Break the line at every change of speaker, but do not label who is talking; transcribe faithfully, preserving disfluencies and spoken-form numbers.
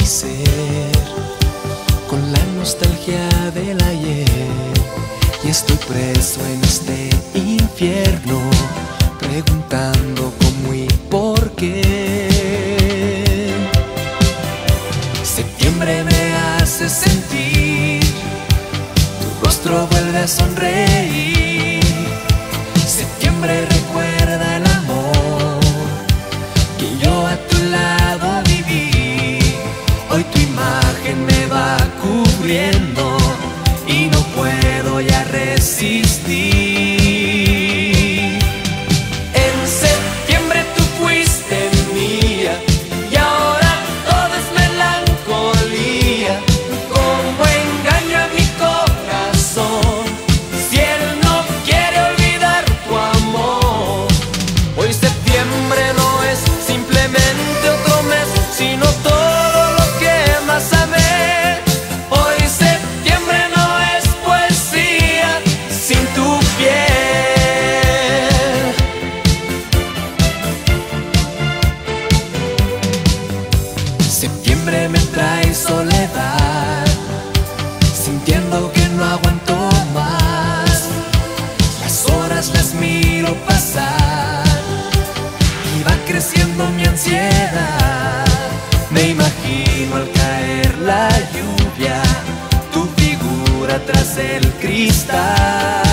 ser, con la nostalgia del ayer, y estoy preso en este infierno, preguntando cómo y por qué. Septiembre me hace sentir, tu rostro vuelve a sonreír. Septiembre recuerda el amor que yo a tu lado viví. Hoy tu imagen me va cubriendo y no puedo ya resistir. En septiembre tú fuiste mía y ahora todo es melancolía. Como engaño a mi corazón si él no quiere olvidar tu amor. Hoy septiembre no es simplemente otro mes, sino todo lo que más amé. Hoy septiembre no es poesía sin tu piel. Septiembre me trae soledad, sintiendo que no aguanto más. Las horas las miro pasar y va creciendo mi ansiedad. Me imagino al caer la lluvia, tu figura tras el cristal.